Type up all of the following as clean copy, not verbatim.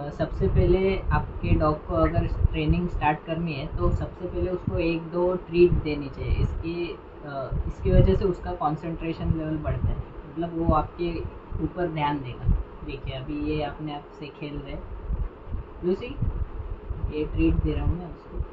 सबसे पहले आपके डॉग को अगर ट्रेनिंग स्टार्ट करनी है तो सबसे पहले उसको 1-2 ट्रीट देनी चाहिए। इसकी वजह से उसका कंसंट्रेशन लेवल बढ़ता है, मतलब वो आपके ऊपर ध्यान देगा। देखिए अभी ये अपने आप से खेल रहे लूसी, ये ट्रीट दे रहा हूँ मैं उसको।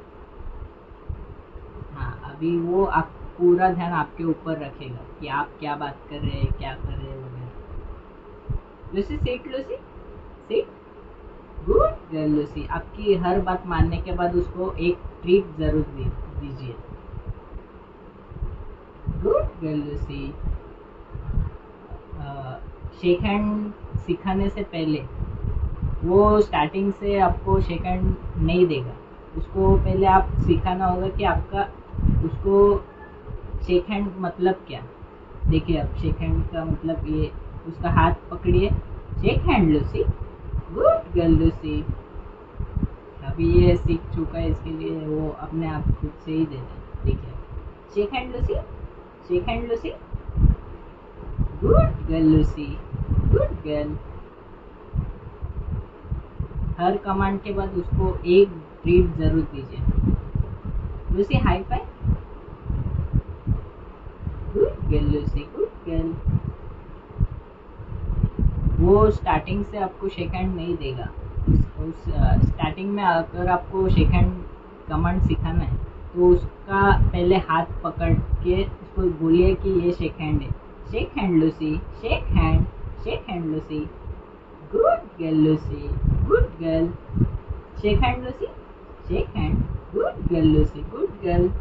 हाँ, अभी वो आप पूरा ध्यान आपके ऊपर रखेगा कि आप क्या बात कर रहे हैं, क्या कर रहे हैं वगैरह। Lucy sit, Lucy sit, good girl Lucy. आपकी हर बात मानने के बाद उसको एक ट्रीट जरूर दीजिए। Good girl Lucy. Shake hand सिखाने से पहले वो स्टार्टिंग से आपको शेक हैंड नहीं देगा। उसको पहले आप सिखाना होगा कि आपका उसको शेक हैंड मतलब क्या। देखिए अब शेक हैंड का मतलब ये, उसका हाथ पकड़िए, shake hand Lucy, good girl Lucy. अभी ये सीख चुका है, इसके लिए वो अपने आप खुद से ही देता है। देखिए shake hand Lucy, shake hand Lucy, good girl Lucy, good girl. हर कमांड के बाद उसको एक ट्रीट जरूर दीजिए। Lucy high five, good girl Lucy, good girl. वो स्टार्टिंग से आपको शेक हैंड नहीं देगा। उस स्टार्टिंग में अगर आपको शेक हैंड कमांड सिखाना है तो उसका पहले हाथ पकड़ के उसको बोलिए कि ये शेक हैंड है। Shake hand Lucy, shake hand, shake hand Lucy, good girl Lucy, good girl. Shake hand Lucy, shake hand, good girl Lucy, good girl.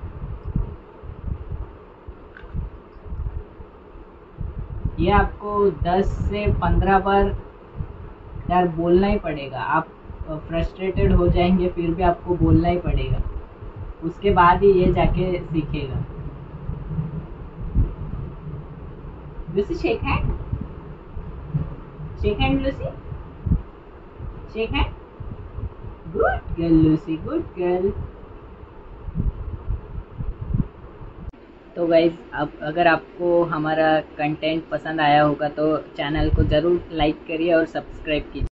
ये आपको 10 से 15 बार यार बोलना ही पड़ेगा। आप फ्रस्ट्रेटेड हो जाएंगे फिर भी आपको बोलना ही पड़ेगा, उसके बाद ही ये जाके सीखेगा। Lucy shake hand, shake hand Lucy, shake hand, good girl Lucy, good girl. तो गाइज अब अगर आपको हमारा कंटेंट पसंद आया होगा तो चैनल को ज़रूर लाइक करिए और सब्सक्राइब कीजिए।